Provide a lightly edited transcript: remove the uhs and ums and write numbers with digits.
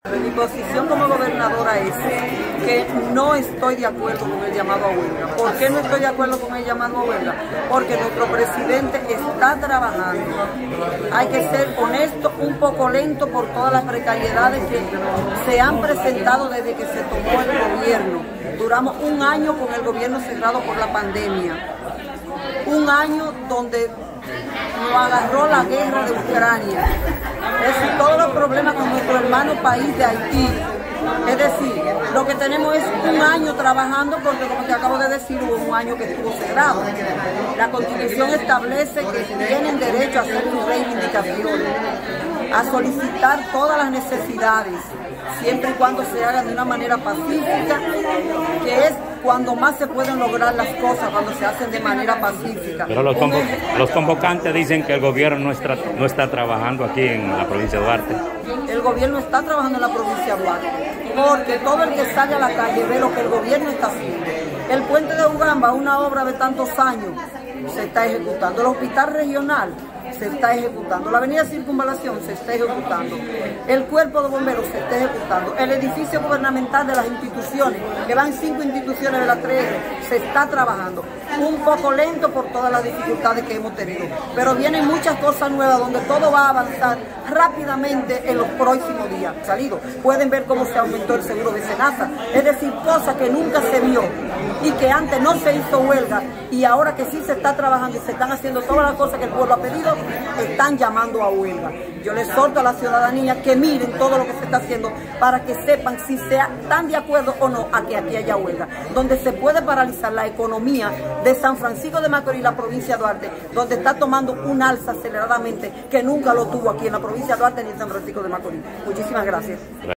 Mi posición como gobernadora es que no estoy de acuerdo con el llamado a huelga. ¿Por qué no estoy de acuerdo con el llamado a huelga? Porque nuestro presidente está trabajando. Hay que ser honesto, un poco lento por todas las precariedades que se han presentado desde que se tomó el gobierno. Duramos un año con el gobierno cerrado por la pandemia. Un año donde nos agarró la guerra de Ucrania. Es decir, todos los problemas con nuestro hermano país de Haití. Es decir, lo que tenemos es un año trabajando porque, como te acabo de decir, hubo un año que estuvo cerrado. La Constitución establece que tienen derecho a hacer sus reivindicaciones, a solicitar todas las necesidades, siempre y cuando se hagan de una manera pacífica, que es cuando más se pueden lograr las cosas, cuando se hacen de manera pacífica. Pero los convocantes dicen que el gobierno no está trabajando aquí en la provincia de Duarte. El gobierno está trabajando en la provincia de Duarte, porque todo el que sale a la calle ve lo que el gobierno está haciendo. El puente de Ugamba, una obra de tantos años, se está ejecutando. El hospital regional se está ejecutando. La avenida Circunvalación se está ejecutando. El cuerpo de bomberos se está ejecutando. El edificio gubernamental de las instituciones, que van 5 instituciones de la 3R, se está trabajando. Un poco lento por todas las dificultades que hemos tenido. Pero vienen muchas cosas nuevas donde todo va a avanzar rápidamente en los próximos días. Pueden ver cómo se aumentó el seguro de Senasa. Es decir, cosas que nunca se vio y que antes no se hizo huelga y ahora que sí se está trabajando y se están haciendo todas las cosas que el pueblo ha pedido, están llamando a huelga. Yo les exhorto a la ciudadanía que miren todo lo que se está haciendo para que sepan si están de acuerdo o no a que aquí haya huelga, donde se puede paralizar la economía de San Francisco de Macorís, la provincia de Duarte, donde está tomando un alza aceleradamente que nunca lo tuvo aquí en la provincia de Duarte ni en San Francisco de Macorís. Muchísimas gracias.